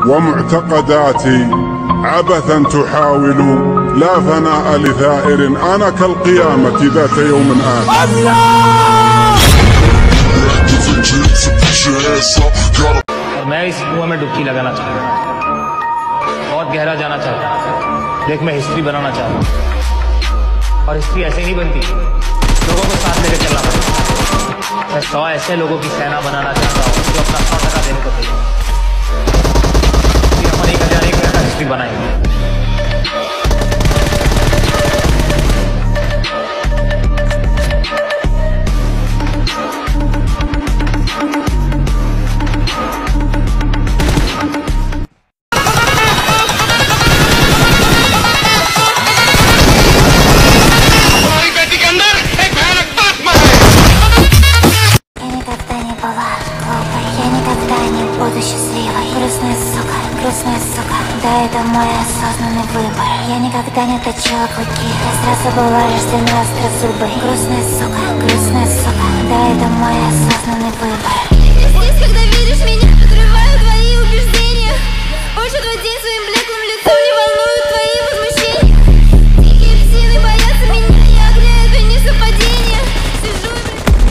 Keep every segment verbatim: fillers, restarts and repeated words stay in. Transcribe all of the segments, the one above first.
ومعتقداتي عبثا تحاول لا فناء لثائر أنا كالقيامة ذات يوم آخر. मैं इस कुआं में डुबकी लगाना चाहता हूँ, बहुत गहरा जाना चाहता हूँ। देख, मैं हिस्ट्री बनाना चाहता हूँ, और हिस्ट्री ऐसे नहीं बनती, लोगों को साथ लेकर चलना पड़ता। मैं सौ ऐसे लोगों की सेना बनाना चाहता हूँ जो अपना सौ टका देने को तैयार। फिर अपन एक हजार एक टका हिस्ट्री बनाएंगे। Буду счастливой, грустная сука, грустная сука. Да, это мой осознанный выбор. Я никогда не точила клыки, я сразу была рождена острозубой. Грустная сука, грустная сука. Да, это мой осознанный выбор. Здесь, когда видишь меня, подрываю твои убеждения. Очень твой день своим блеклым лицом, не волнуют твои возмущения. Дикие псины боятся меня, я огня, это не совпадение. Сижу и...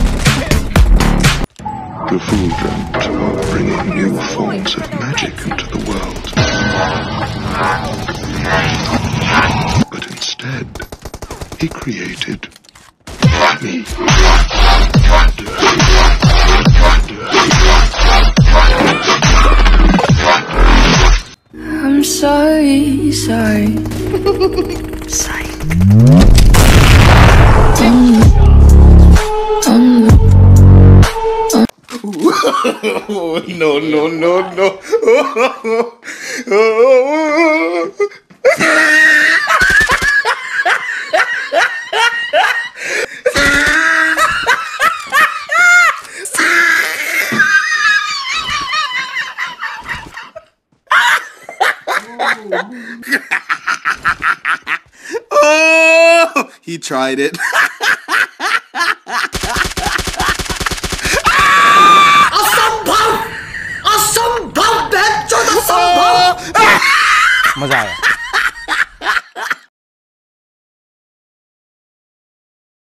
The fool dreamt of bringing new forms of magic into the world. But instead, he created me. I'm sorry, sorry. Sorry. Oh, no, no, no, no. Oh, he tried it. मजा आया।